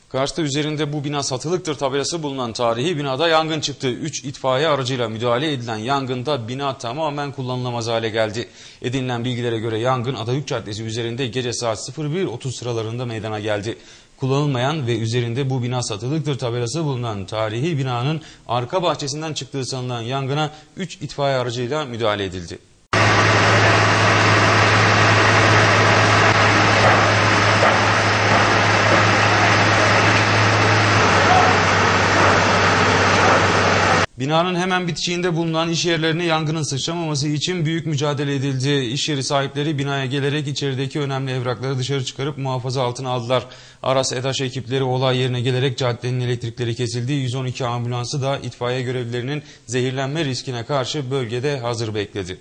Kars'ta üzerinde bu bina satılıktır tabelası bulunan tarihi binada yangın çıktı. 3 itfaiye aracıyla müdahale edilen yangında bina tamamen kullanılamaz hale geldi. Edinilen bilgilere göre yangın Adayük Caddesi üzerinde gece saat 01.30 sıralarında meydana geldi. Kullanılmayan ve üzerinde bu bina satılıktır tabelası bulunan tarihi binanın arka bahçesinden çıktığı sanılan yangına 3 itfaiye aracıyla müdahale edildi. Binanın hemen bitişiğinde bulunan iş yerlerine yangının sıçramaması için büyük mücadele edildi. İş yeri sahipleri binaya gelerek içerideki önemli evrakları dışarı çıkarıp muhafaza altına aldılar. Aras ETAŞ ekipleri olay yerine gelerek caddenin elektrikleri kesildi. 112 ambulansı da itfaiye görevlilerinin zehirlenme riskine karşı bölgede hazır bekledi.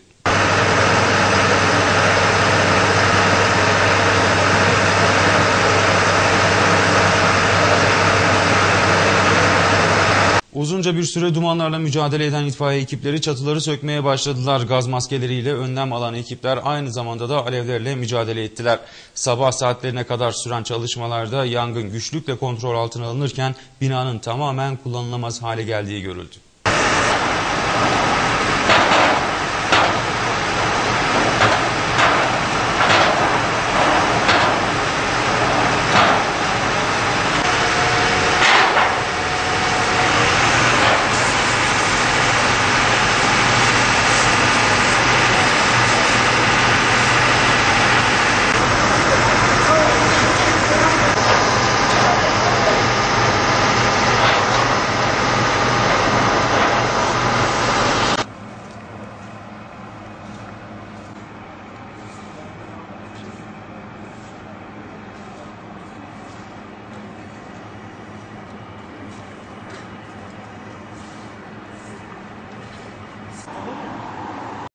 Uzunca bir süre dumanlarla mücadele eden itfaiye ekipleri çatıları sökmeye başladılar. Gaz maskeleriyle önlem alan ekipler aynı zamanda da alevlerle mücadele ettiler. Sabah saatlerine kadar süren çalışmalarda yangın güçlükle kontrol altına alınırken binanın tamamen kullanılamaz hale geldiği görüldü.